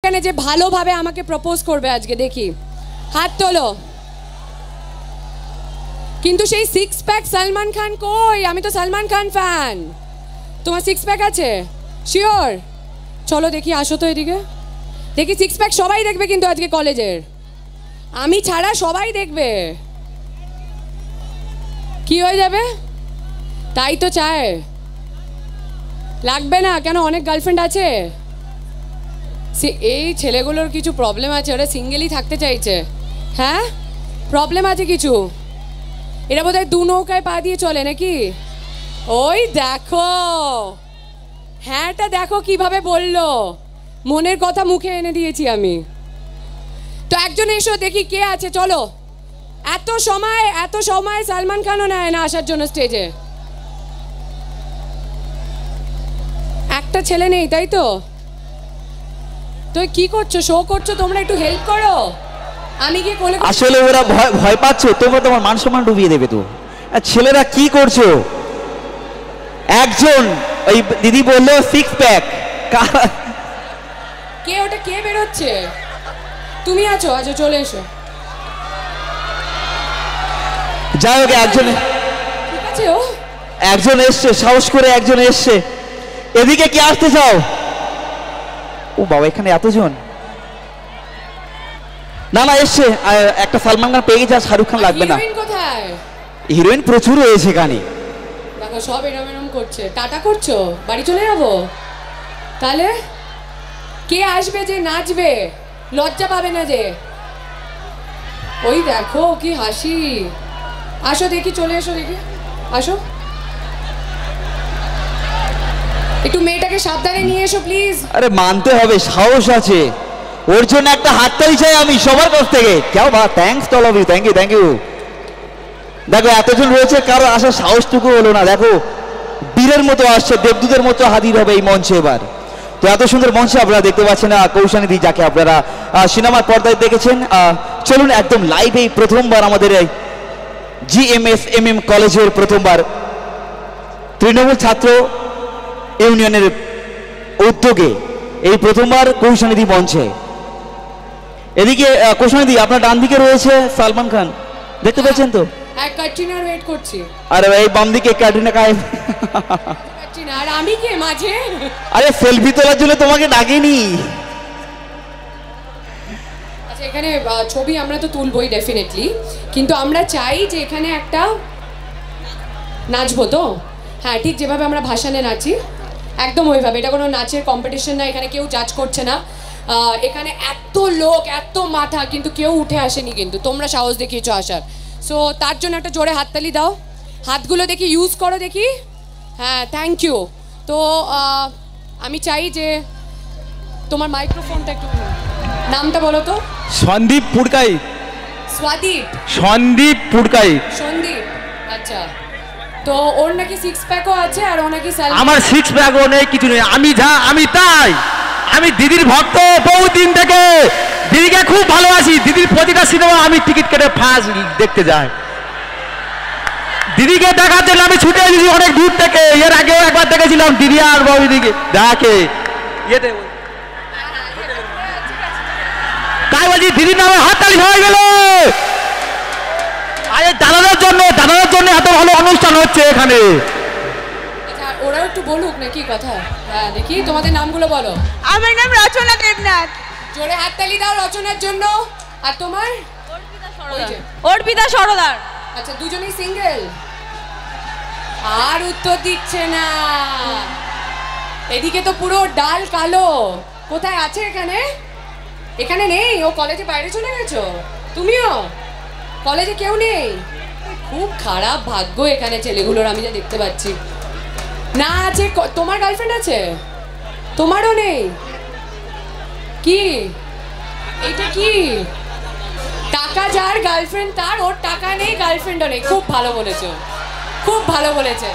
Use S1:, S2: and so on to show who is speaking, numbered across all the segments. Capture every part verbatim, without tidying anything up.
S1: এখানে যে ভালোভাবে আমাকে প্রপোজ করবে আজকে, দেখি হাত তোলো। কিন্তু সেই সিক্স প্যাক সালমান খান কই? আমি তো সালমান খান ফ্যান। তোমার সিক্স প্যাক আছে শিওর? চলো দেখি, আসো তো এদিকে দেখি। সিক্স প্যাক সবাই দেখবে কিন্তু আজকে কলেজের, আমি ছাড়া সবাই দেখবে। কি হয়ে যাবে? তাই তো চায়। লাগবে না কেন? অনেক গার্লফ্রেন্ড আছে। এই ছেলেগুলোর কিছু প্রবলেম আছে, ওরা সিঙ্গেলই থাকতে চাইছে। হ্যাঁ প্রবলেম আছে কিছু। এরা বোধহয় দু নৌকায় পা দিয়ে চলে নাকি? ওই দেখো, হ্যাঁটা দেখো কিভাবে বললো, মনের কথা মুখে এনে দিয়েছি আমি। তো একজন এসো দেখি কে আছে, চলো। এত সময় এত সময় সালমান খানও নেয় না আসার জন্য স্টেজে। একটা ছেলে নেই তাই তো? তো কি করছো, শো করছো তোমরা, একটু হেল্প করো। আমি কি কোলে
S2: আসলে ওরা ভয় ভয় পাচ্ছ, তোমরা তোমার মান সম্মান ডুবিয়ে দেবে তো। ছেলেরা কি করছো? একজন ওই দিদি বললো সিক্স প্যাক।
S1: কে ওটা? কে বেরোচ্ছে? তুমি আছো? আচ্ছা চলে এসো।
S2: যাই হোক, একজন
S1: ঠিক আছে, ও
S2: একজন এসছে, সাহস করে একজন এসছে। এদিকে কি আসতে চাও? ও বাবা, এখানে এতজন। না না এসছে, একটা সালমান খান পেয়ে গেছে, আর শাহরুখ খান লাগবে না।
S1: হিরোইন কোথায়?
S2: হিরোইন প্রচুর রয়েছে এখানে।
S1: দেখো সব এরম এরম করছে। টাটা করছো? বাড়ি চলে যাবো তাহলে? কে আসবে যে নাচবে? লজ্জা পাবে না যে? ওই দেখো কি হাসি। আসো দেখি, চলে এসো দেখি, আসো। একটু মেয়েটাকে সাবধানে নিয়ে এসো প্লিজ।
S2: আরে মানতে হবে, সাহস আছে। ওর জন্য একটা হাততালি চাই আমি সবার কাছ থেকে। কেউ বা thanks to all of you, thank you thank you. দেখো এতজন রয়েছে, কারো আসার সাহসটুকু হলো না। দেখো বীরের মতো আসছে, দেবদূতের মতো হাজির হবে এই মঞ্চে এবার। তো এত সুন্দর মঞ্চে আপনারা দেখতে পাচ্ছেন কৌশানিদি, যাকে আপনারা সিনেমার পর্দায় দেখেছেন। চলুন একদম লাইভ এই প্রথমবার আমাদের এই G M S M M কলেজের প্রথমবার তৃণমূল ছাত্র ইউনিয়নের উদ্যোগে এই প্রথমবার কৌশানিদি মঞ্চে। এদিকে কৌশানিদি আপনার ডান দিকে রয়েছে সালমান খান, দেখতে পাচ্ছেন তো?
S1: হ্যাঁ, ক্যাটরিনার ওয়েট করছি।
S2: আরে এই বাম দিকে ক্যাটরিনা কাইফ।
S1: ক্যাটরিনা আর আমি কে মাঝে?
S2: আরে সেলফি তোলার জন্য তোমাকে ডাকিনি।
S1: আচ্ছা এখানে ছবি আমরা তো তুলবই ডেফিনেটলি, কিন্তু আমরা চাই যে এখানে একটা নাচবো তো। হ্যাঁ ঠিক যেভাবে আমরা ভাসানে নাচি একদম ওইভাবে। এটা কোনো নাচের কম্পিটিশন না, এখানে কেউ জাজ করছে না। এখানে এত লোক, এত মাথা, কিন্তু কেউ উঠে আসেনি, কিন্তু তোমরা সাহস দেখিয়েছো আসার। সো তার জন্য একটা জোরে হাততালি দাও। হাতগুলো দেখি ইউজ করো দেখি। হ্যাঁ থ্যাংক ইউ। তো আমি চাই যে তোমার মাইক্রোফোনটা একটু, নামটা বলো তো।
S3: সন্দীপ পুরকাই।
S1: স্বাদীপ?
S3: সন্দীপ পুরকাই।
S1: সন্দীপ, আচ্ছা। তো ওর নাকি সিক্স প্যাকও আছে, আর ও নাকি সালমান।
S3: আমার সিক্স প্যাকও নেই, কিছু নেই। আমি যা আমি তাই। আমি দিদির ভক্ত বহুদিন থেকে, দিদিকে খুব ভালোবাসি। দিদির প্রতিটা সিনেমা আমি টিকিট কেটে ফার্স্ট দেখতে যাই। দিদিকে দেখার জন্য আমি ছুটে এসেছি অনেক দূর থেকে। এর আগেও একবার দেখেছিলাম দিদি আর বাবু দিদিকে দেখে ইয়েতে। তাই বলছি দিদির নামে হাততালি হয়ে গেল। আরে দাদাদের জন্য, দাদাদের জন্য এত ভালো অনুষ্ঠান হচ্ছে এখানে।
S1: আচ্ছা ওরাও একটু বলুক নাকি কথা। হ্যাঁ দেখি তোমাদের নামগুলো বলো।
S4: আমার নাম রচনা দেবনাথ।
S1: জোরে হাততালি দাও রচনার জন্য। আর তোমার?
S4: অর্পিতা সরদার।
S1: আচ্ছা দুজনেই সিঙ্গেল? আর উত্তর দিচ্ছে না। এদিকে তো পুরো ডাল কালো। কোথায় আছে এখানে? এখানে নেই, ও কলেজে বাইরে চলে গেছো। তুমিও কলেজে কেউ নেই? খুব খারাপ ভাগ্য এখানে ছেলেগুলোর, আমি যা দেখতে পাচ্ছি। না আছে। তোমার গার্লফ্রেন্ড আছে? তোমারও নেই? কি এটা? কি টাকা যার গার্লফ্রেন্ড তার, ওর টাকা নেই গার্লফ্রেন্ডও নেই। খুব ভালো বলেছো, খুব ভালো বলেছে।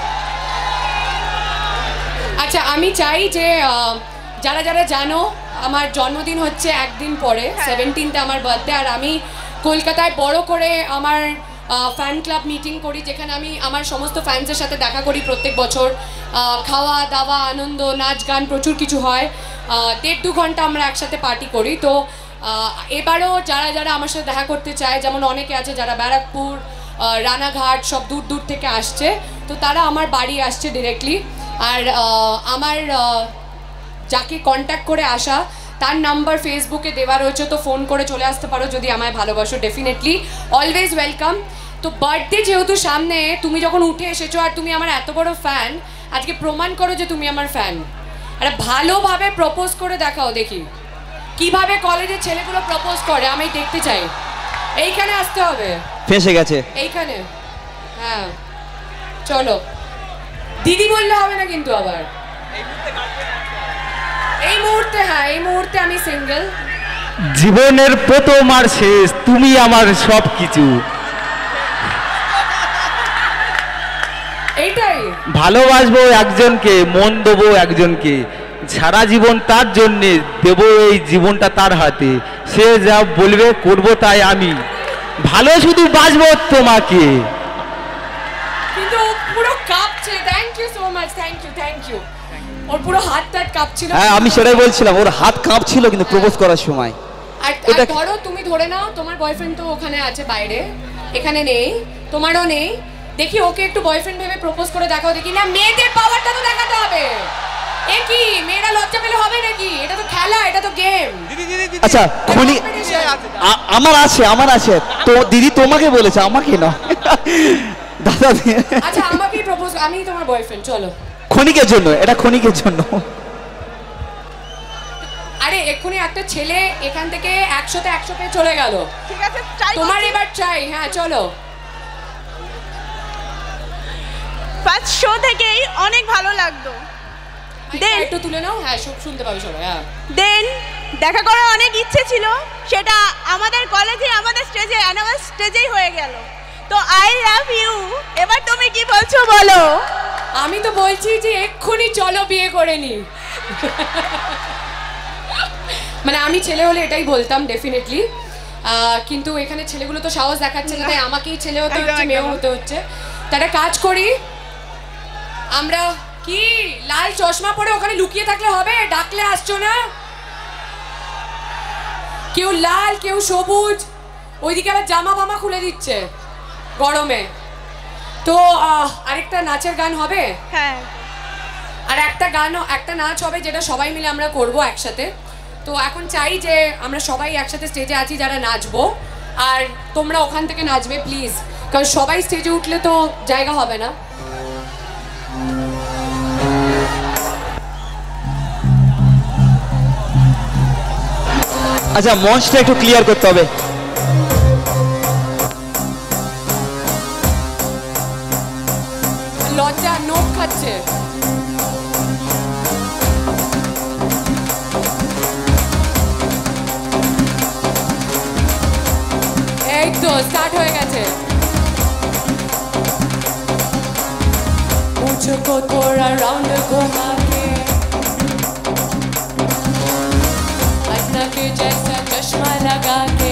S1: আচ্ছা আমি চাই যে যারা যারা জানো আমার জন্মদিন হচ্ছে একদিন পরে, সেভেন্টিনথে আমার বার্থডে। আর আমি কলকাতায় বড় করে আমার ফ্যান ক্লাব মিটিং করি, যেখানে আমি আমার সমস্ত ফ্যান্সের সাথে দেখা করি প্রত্যেক বছর। আহ, খাওয়া দাওয়া আনন্দ নাচ গান প্রচুর কিছু হয়। আহ, দেড় দু ঘন্টা আমরা একসাথে পার্টি করি। তো আহ, এবারও যারা যারা আমার সাথে দেখা করতে চায়, যেমন অনেকে আছে যারা ব্যারাকপুর, আহ, রানাঘাট সব দূর দূর থেকে আসছে, তো তারা আমার বাড়ি আসছে ডিরেক্টলি। আর আহ, আমার আহ, যাকে কন্ট্যাক্ট করে আসা তার নাম্বার ফেসবুকে দেওয়া রয়েছে, তো ফোন করে চলে আসতে পারো যদি আমায় ভালোবাসো। Definitely always welcome. তো বার্থডে যেহেতু সামনে, তুমি যখন উঠে এসেছো আর তুমি আমার এত বড় ফ্যান, আজকে প্রমাণ করো যে তুমি আমার ফ্যান। আরে ভালোভাবে প্রপোজ করে দেখাও, দেখি কিভাবে কলেজের ছেলেগুলো প্রপোজ করে, আমি দেখতে চাই। এইখানে আসতে হবে,
S2: ফেঁসে গেছে
S1: এইখানে। হ্যাঁ চলো, দিদি বললে হবে না কিন্তু আবার। এই মুহূর্তে, হ্যাঁ এই মুহূর্তে আমি সিঙ্গেল।
S3: জীবনের প্রথম আর শেষ, তুমি আমার সব কিছু।
S1: এইটাই
S3: ভালোবাসবো একজনকে, মন দেবো একজনকে, সারা জীবন তার জন্যে দেবো এই জীবনটা তার হাতে। সে যা বলবে করবো তাই আমি, ভালো শুধু বাসবো তোমাকে।
S1: কিন্তু ও পুরো কাঁপছে। Thank you so much, thank you thank you. ওর পুরো হাত টাত কাঁপছিল।
S2: হ্যাঁ আমি সেটাই বলছিলাম, ওর হাত কাঁপছিল কিন্তু প্রপোজ করার সময়।
S1: আর
S2: এটা-
S1: ধরো তুমি ধরে নাও তোমার বয়ফ্রেন্ড তো ওখানে আছে বাইরে, এখানে নেই, তোমারও নেই। দেখি ওকে একটু বয়ফ্রেন্ড ভেবে প্রপোজ করে দেখাও দেখি। না মেয়েদের পাওয়ারটা তো দেখাতে হবে। এ কি মেয়েরা লজ্জা পেলে হবে নাকি? এটা তো খেলা, এটা তো গেম।
S2: আচ্ছা খনি আ- আমার আছে আমার আছে তো দিদি তোমাকে বলেছে, আমাকে না দাদা।
S1: আচ্ছা আমাকেই প্রপোজ, আমি তোমার বয়ফ্রেন্ড, চলো।
S2: ক্ষণিকের জন্য, এটা ক্ষণিকের জন্য।
S1: আরে এক্ষুনি একটা ছেলে এখান থেকে একশোতে একশো পেয়ে চলে গেল।
S4: ঠিক আছে, চাই
S1: তোমার এবার চাই। হ্যাঁ চলো।
S4: ফার্স্ট শো থেকেই অনেক ভালো লাগতো। দেন
S1: একটু তুলে নাও। হ্যাঁ সব শুনতে পাবে সবাই। হ্যাঁ
S4: দেন দেখা করার অনেক ইচ্ছে ছিল, সেটা আমাদের কলেজে আমাদের স্টেজে অ্যানুয়াল স্টেজেই হয়ে গেল। তো আই লাভ ইউ। এবার তুমি কি বলছো বলো?
S1: আমি তো বলছি যে এক্ষুনি চলো বিয়ে করে নি। মানে আমি ছেলে হলে এটাই বলতাম ডেফিনেটলি, কিন্তু এখানে ছেলেগুলো তো সাহস দেখাচ্ছে না, তাই আমাকেই ছেলে হতে
S4: একদম,
S1: হচ্ছে, মেয়েও
S4: একদম।
S1: হতে হচ্ছে। তারা কাজ করি আমরা। কি লাল চশমা পরে ওখানে লুকিয়ে থাকলে হবে? ডাকলে আসছো না? কেউ লাল কেউ সবুজ, ওইদিকে আবার জামা ফামা খুলে দিচ্ছে গরমে। তো আহ, আরেকটা নাচের গান হবে,
S4: হ্যাঁ
S1: আর একটা গানও একটা নাচ হবে যেটা সবাই মিলে আমরা করব একসাথে। তো এখন চাই যে আমরা সবাই একসাথে স্টেজে আছি যারা নাচবো, আর তোমরা ওখান থেকে নাচবে প্লিজ, কারণ সবাই স্টেজে উঠলে তো জায়গা হবে না।
S2: আচ্ছা মঞ্চটা একটু ক্লিয়ার করতে হবে।
S1: লজ্জা নোখ খাচ্ছে। এই তো স্টার্ট হয়ে গেছে। मुझको थोड़ा राउंड घुमा के, अन्ना के जैसा चश्मा लगा के,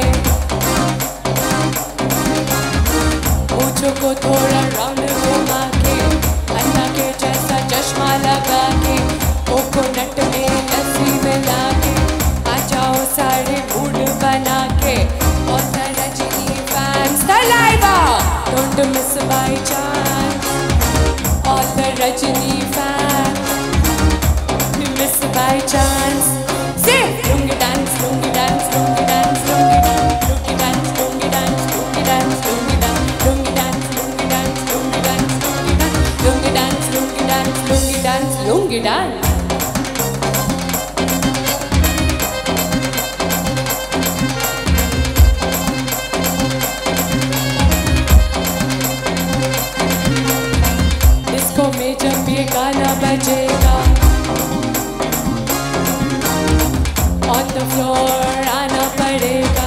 S1: मुझको थोड़ा राउंड घुमा के, अन्ना के जैसा चश्मा लगा के, कोकोनट में लस्सी मिला के, आ जाओ सारे मूड बना के, और रजनी फैंस सलाइवा, don't miss by chance, all the Rajini fans, we miss by chance. Say, lungi dance, lungi dance, lungi dance, lungi dance, lungi dance, lungi dance, lungi dance, lungi dance, lungi dance, lungi dance, lungi dance, lungi dance, lungi dance, lungi dance, lungi dance. Disco में जब ये गाना बजेगा, on the floor आना पड़ेगा।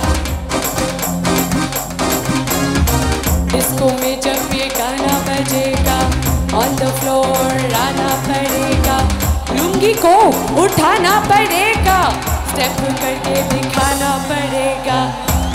S1: Disco में जब ये गाना बजेगा, on the floor आना पड़ेगा। लुंगी को उठाना पड़ेगा, स्टेप करके दिखाना पड़ेगा।